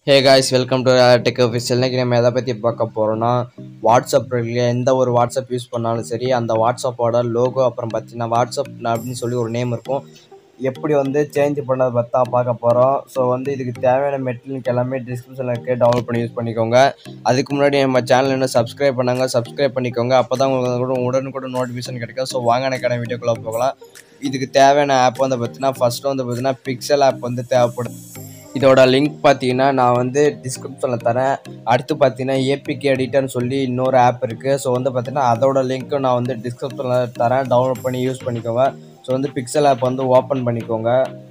Hey guys, welcome to Tech Official. இன்னைக்கு நம்ம எதை பற்றி பார்க்க போகிறோம்னா வாட்ஸ்அப் இருக்கு. எந்த ஒரு வாட்ஸ்அப் யூஸ் பண்ணாலும் சரி, அந்த வாட்ஸ்அப்போட லோகோ அப்புறம் பார்த்தீங்கன்னா வாட்ஸ்அப் அப்படின்னு சொல்லி ஒரு நேம் இருக்கும். எப்படி சேஞ்ச் பண்ணதை பற்றி தான் பார்க்க போகிறோம். ஸோ இதுக்கு தேவையான மெட்டீரியல் எல்லாமே டிஸ்கிரிப்ஷனில் இருக்குது, டவுன்லோட் பண்ணி யூஸ் பண்ணிக்கோங்க. அதுக்கு முன்னாடி நம்ம சேனல் என்ன சப்ஸ்கிரைப் பண்ணாங்க, சப்ஸ்கிரைப் பண்ணிக்கோங்க. அப்போ தான் உங்களுக்கு உடனுக்குடன் நோட்டிஃபிகேஷன் கிடைக்கும். ஸோ வாங்க எனக்கான வீடியோக்குள்ளே போகலாம். இதுக்கு தேவையான ஆப் பார்த்தீங்கன்னா ஃபஸ்ட்டு பார்த்தீங்கன்னா பிக்சல் ஆப் தேவைப்படும். இதோட லிங்க் பார்த்தீங்கன்னா நான் டிஸ்கிரிப்ஷனில் தரேன். அடுத்து பார்த்தீங்கன்னா ஏபிகே எடிட்டர்னு சொல்லி இன்னொரு ஆப் இருக்குது. ஸோ பார்த்தீங்கன்னா அதோட லிங்க்கும் நான் டிஸ்கிரிப்ஷனில் தரேன், டவுன்லோட் பண்ணி யூஸ் பண்ணிக்கோங்க. ஸோ பிக்சல் ஆப் ஓப்பன் பண்ணிக்கோங்க.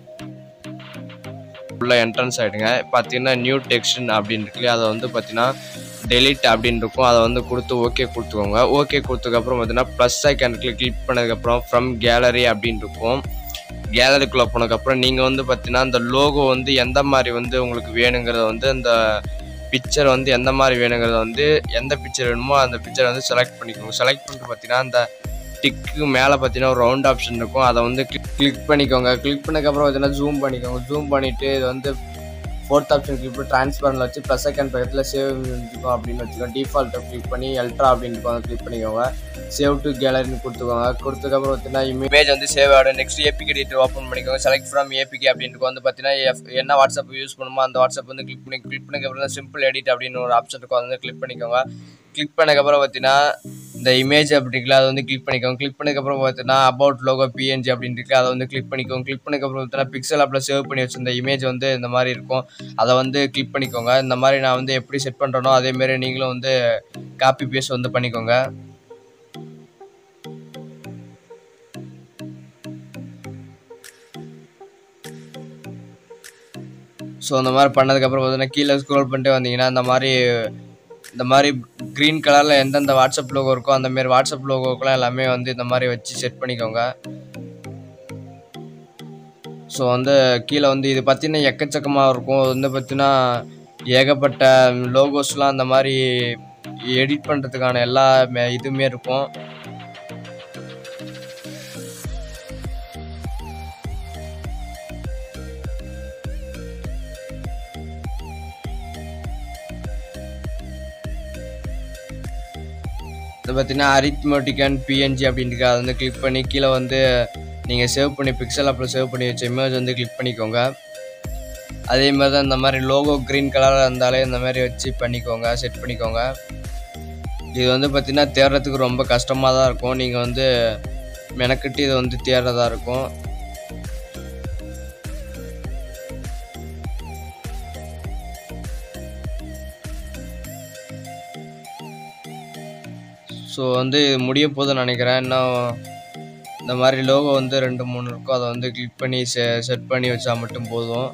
உள்ள என்ட்ரன்ஸ் ஆகிடுங்க. பார்த்தீங்கன்னா நியூ டெக்ஸ்ட் அப்படின்னு இருக்கு, அதை பார்த்தீங்கன்னா டெலிட் அப்படின்னு இருக்கும். அதை கொடுத்து ஓகே கொடுத்துக்கோங்க. ஓகே கொடுத்ததுக்கப்புறம் பார்த்தீங்கன்னா ப்ளஸ் ஐக்கான் கிளிக் பண்ணதுக்கப்புறம் ஃப்ரம் கேலரி அப்படின்னு இருக்கும். கேலரிக்குள்ளே போனதுக்கப்புறம் நீங்கள் பார்த்தீங்கன்னா அந்த லோகோ எந்த மாதிரி உங்களுக்கு வேணுங்கிறத அந்த பிக்சர் எந்த மாதிரி வேணுங்கிறத எந்த பிக்சர் வேணுமோ அந்த பிக்சரை செலக்ட் பண்ணிக்கோங்க. செலக்ட் பண்ணிட்டு பார்த்தீங்கன்னா அந்த டிக்கு மேலே பார்த்தீங்கன்னா ஒரு ரவுண்ட் ஆப்ஷன் இருக்கும், அதை கிளிக் பண்ணிக்கோங்க. கிளிக் பண்ணதுக்கப்புறம் பார்த்தீங்கன்னா ஜூம் பண்ணிக்கோங்க. ஜூம் பண்ணிவிட்டு இது ஃபோர்த் ஆப்ஷன் கிளிக் பண்ணி ட்ரான்ஸ்பரண்டில் வச்சு ப்ளஸ் செகண்ட் பக்கத்தில் சேவ் இருக்கும் அப்படின்னு வச்சுக்கோங்க. டிஃபால்ட்டை கிளிக் பண்ணி எல்ட்ரா அப்படின்னு இருக்கும், கிளிக் பண்ணிக்கோங்க. சேவ் டு கேலரின்னு கொடுத்துக்கோங்க. கொடுத்ததுக்கப்புறம் பார்த்தீங்கன்னா இமேஜ் சேவ் ஆகிடும். நெக்ஸ்ட் ஏபிகே எடிட்டர் ஓப்பன் பண்ணிக்கோங்க. செலக்ட் ஃப்ரம் ஏபிகே அப்படின்னு பார்த்தீங்கன்னா என்ன வாட்ஸ்அப் யூஸ் பண்ணுமோ அந்த வாட்ஸ்அப் கிளிக் பண்ணதுக்கப்புறம் சிம்பிள் எடிட் அப்படின்னு ஒரு ஆப்ஷன் இருக்கும், அதை கிளிக் பண்ணிக்கோங்க. கிளிக் பண்ணதுக்கப்புறம் பார்த்தீங்கன்னா இந்த இமேஜ் அப்படிங்களா அதை கிளிக் பண்ணிக்கோங்க. கிளிக் பண்ணதுக்கப்புறம் பார்த்தீங்கன்னா அபவுட் லோகோ பிஎன்ஜி அப்படின்னு இருக்கு, அதை கிளிக் பண்ணிக்கோங்க. கிளிக் பண்ணதுக்கப்புறம் பார்த்தீங்கன்னா பிக்சல் ஆப்பில் சேவ் பண்ணி வச்சிருந்த இமேஜ் இந்த மாதிரி இருக்கும், அதை கிளிக் பண்ணிக்கோங்க. இந்த மாதிரி நான் எப்படி செட் பண்ணுறேனோ அதேமாரி நீங்களும் காப்பி பேஸ்ட் பண்ணிக்கோங்க. ஸோ அந்த மாதிரி பண்ணதுக்கப்புறம் பார்த்தீங்கன்னா கீழே ஸ்க்ரோல் பண்ணிட்டு வந்தீங்கன்னா இந்த மாதிரி க்ரீன் கலரில் எந்தெந்த வாட்ஸ்அப் லோகோ இருக்கோ அந்தமாரி வாட்ஸ்அப் லோகோக்கெலாம் எல்லாமே இந்த மாதிரி வச்சு செட் பண்ணிக்கோங்க. ஸோ கீழே இது பார்த்தீங்கன்னா எக்கச்சக்கமாக இருக்கும். பார்த்தீங்கன்னா ஏகப்பட்ட லோகோஸ்லாம் அந்த மாதிரி எடிட் பண்ணுறதுக்கான எல்லா இதுவுமே இருக்கும். இது பார்த்தீங்கன்னா அரித்மெட்டிக் அண்ட் பிஎன்ஜி அப்படின்ட்டு அதை கிளிக் பண்ணி கீழே நீங்கள் சேவ் பண்ணி பிக்சல் ஆப்பில் சேவ் பண்ணி வச்ச இமேஜ் கிளிக் பண்ணிக்கோங்க. அதே மாதிரி தான் இந்த மாதிரி லோகோ க்ரீன் கலரில் இருந்தாலே இந்த மாதிரி வச்சு பண்ணிக்கோங்க, செட் பண்ணிக்கோங்க. இது பார்த்தீங்கன்னா தேடுறதுக்கு ரொம்ப கஷ்டமாக தான் இருக்கும். நீங்கள் மெனக்கிட்டு இதை தேடுறதா இருக்கும். ஸோ முடிய போதுன்னு நினைக்கிறேன். இன்னும் இந்த மாதிரி லோகோ 2-3 இருக்கும், அதை கிளிக் பண்ணி செட் பண்ணி வச்சா மட்டும் போதும்.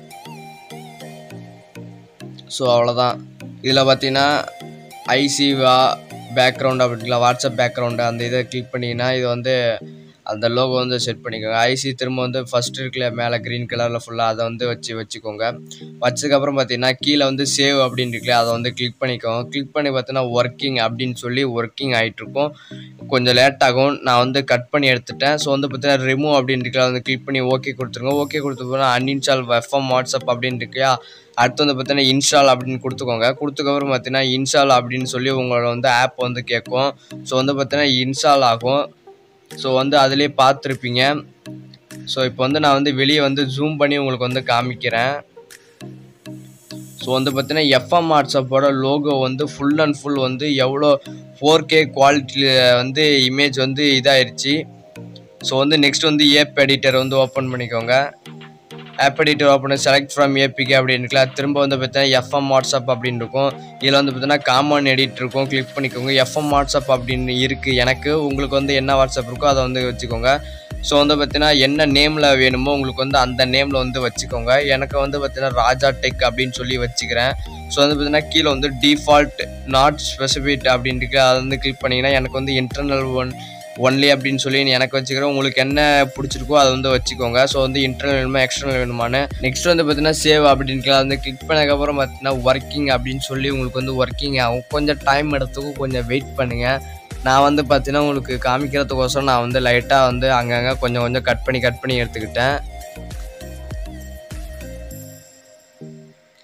ஸோ அவ்வளோதான். இதில் பார்த்தீங்கன்னா ஐசிவா பேக்ரவுண்ட் அப்படிங்களா வாட்ஸ்அப் பேக்ரவுண்டு அந்த இதை கிளிக் பண்ணிங்கன்னா இது அந்த லோகோ செட் பண்ணிக்கோங்க. ஐசி திரும்ப ஃபஸ்ட் இருக்குல்ல மேலே க்ரீன் கலரில் ஃபுல்லாக அதை வச்சுக்கோங்க. வச்சதுக்கப்புறம் பார்த்தீங்கன்னா கீழே சேவ் அப்படின்னு இருக்குல்ல அதை கிளிக் பண்ணிக்கோங்க. கிளிக் பண்ணி பார்த்தீங்கன்னா ஒர்க்கிங் அப்படின்னு சொல்லி ஒர்க்கிங் ஆகிட்ருக்கும். கொஞ்சம் லேட் ஆகும். நான் கட் பண்ணி எடுத்துட்டேன். ஸோ பார்த்தீங்கன்னா ரிமூவ் அப்படின்னு இருக்குல்ல கிளிக் பண்ணி ஓகே கொடுத்துருங்க. ஓகே கொடுத்து அன்இன்ஸ்டால் எஃப்எம் வாட்ஸ்அப் அப்படின்னு இருக்கியா. அடுத்து பார்த்தீங்கன்னா இன்ஸ்டால் அப்படின்னு கொடுத்துக்கோங்க. கொடுத்ததுக்கப்புறம் பார்த்தீங்கன்னா இன்ஸ்டால் அப்படின்னு சொல்லி உங்களோட ஆப் கேட்கும். ஸோ பார்த்தீங்கன்னா இன்ஸ்டால் ஆகும். ஸோ அதிலே பார்த்துருப்பீங்க. ஸோ இப்போ நான் வெளியே ஜூம் பண்ணி உங்களுக்கு காமிக்கிறேன். ஸோ பார்த்தீங்கன்னா எஃப்எம் வாட்ஸ்அப்போட லோகோ ஃபுல் அண்ட் ஃபுல் எவ்வளோ 4K குவாலிட்டியில் இமேஜ் இதாகிடுச்சு. So next app editor open பண்ணிக்கோங்க. App editor open select from APK அப்படின்னு இருக்குல்ல, திரும்ப பார்த்தீங்கன்னா எஃப்எம் வாட்ஸ்அப் அப்படின்னு இருக்கும். இதில் பார்த்தீங்கன்னா காமன் எடிட் இருக்கும், கிளிக் பண்ணிக்கோங்க. எஃப்எம் வாட்ஸ்அப் அப்படின்னு இருக்குது எனக்கு. உங்களுக்கு என்ன வாட்ஸ்அப் இருக்கோ அதை வச்சுக்கோங்க. ஸோ பார்த்தீங்கன்னா என்ன நேமில் வேணுமோ உங்களுக்கு அந்த நேமில் வச்சுக்கோங்க. எனக்கு பார்த்தீங்கன்னா ராஜா டெக் அப்படின்னு சொல்லி வச்சுக்கிறேன். ஸோ பார்த்தீங்கன்னா கீழே டிஃபால்ட் நாட் ஸ்பெசிஃபிக் அப்படின்னு இருக்கு, அதை கிளிக் பண்ணிங்கன்னா எனக்கு இன்டர்னல் ஒன்லி அப்படின்னு சொல்லி எனக்கு வச்சுக்கிறேன். உங்களுக்கு என்ன பிடிச்சிருக்கோ அதை வச்சுக்கோங்க. ஸோ இன்டர்னல் வேணுமா எக்ஸ்டர்னல் வேணுமான்னு. நெக்ஸ்ட் பார்த்தீங்கன்னா சேவ் அப்படின்னு கிளிக் பண்ணதுக்கப்புறம் பார்த்தீங்கன்னா ஒர்க்கிங் அப்படின்னு சொல்லி உங்களுக்கு ஒர்க்கிங் ஆகும். கொஞ்சம் டைம் எடுத்துக்கும், கொஞ்சம் வெயிட் பண்ணுங்கள். நான் பார்த்தீங்கன்னா உங்களுக்கு காமிக்கிறதுக்கோசரம் நான் லைட்டாக அங்கங்கே கொஞ்சம் கட் பண்ணி எடுத்துக்கிட்டேன்.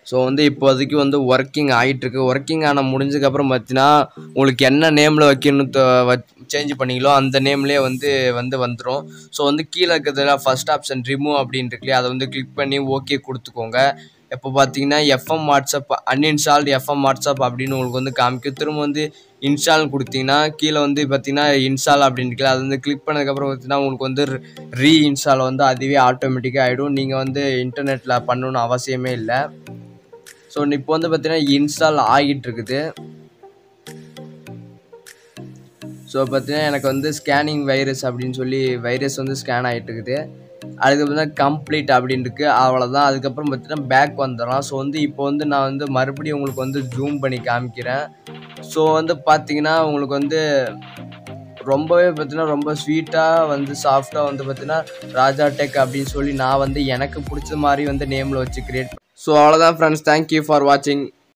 ஸோ வந்து இப்போதைக்கு வந்து ஒர்க்கிங் ஆகிட்டுருக்கு. ஒர்க்கிங் ஆன முடிஞ்சதுக்கப்புறம் பார்த்தீங்கன்னா உங்களுக்கு என்ன நேமில் வைக்கணும் சேஞ்ச் பண்ணிங்களோ அந்த நேம்லேயே வந்துடும். ஸோ வந்து கீழே இருக்கிறதுல ஃபர்ஸ்ட் ஆப்ஷன் ரிமூவ் அப்படின்னு இருக்குல்லையே, அதை வந்து கிளிக் பண்ணி ஓகே கொடுத்துக்கோங்க. இப்போ பார்த்தீங்கன்னா FM WhatsApp uninstalled FM WhatsApp அப்படின்னு உங்களுக்கு வந்து காமிக்கும். திரும்ப வந்து இன்ஸ்டால் கொடுத்தீங்கன்னா கீழே வந்து பார்த்தீங்கன்னா இன்ஸ்டால் அப்படின்னு இருக்குல்ல, அது வந்து கிளிக் பண்ணதுக்கப்புறம் பார்த்தீங்கன்னா உங்களுக்கு வந்து ரீஇன்ஸ்டால் வந்து அதுவே ஆட்டோமேட்டிக்காக ஆகிடும். நீங்கள் வந்து இன்டர்நெட்டில் பண்ணணும்னு அவசியமே இல்லை. ஸோ இப்போ வந்து பார்த்தீங்கன்னா இன்ஸ்டால் ஆகிட்டு இருக்குது. ஸோ பார்த்தீங்கன்னா எனக்கு வந்து ஸ்கேனிங் வைரஸ் அப்படின்னு சொல்லி வைரஸ் வந்து ஸ்கேன் ஆகிட்டு இருக்குது. அதுக்கப்புறம் தான் கம்ப்ளீட் அப்படின்னு இருக்குது. அவ்வளோதான். அதுக்கப்புறம் பார்த்தீங்கன்னா பேக் வந்துடலாம். ஸோ வந்து இப்போ வந்து நான் வந்து மறுபடியும் உங்களுக்கு வந்து ஜூம் பண்ணி காமிக்கிறேன். ஸோ வந்து பார்த்தீங்கன்னா உங்களுக்கு வந்து ரொம்பவே பார்த்தீங்கன்னா ரொம்ப ஸ்வீட்டாக வந்து சாஃப்டாக வந்து பார்த்தீங்கன்னா ராஜா டெக் அப்படின்னு சொல்லி நான் வந்து எனக்கு பிடிச்ச மாதிரி வந்து நேமில் வச்சு கிரியேட். ஸோ அவ்வளோதான் ஃப்ரெண்ட்ஸ், தேங்க்யூ ஃபார் வாட்சிங்.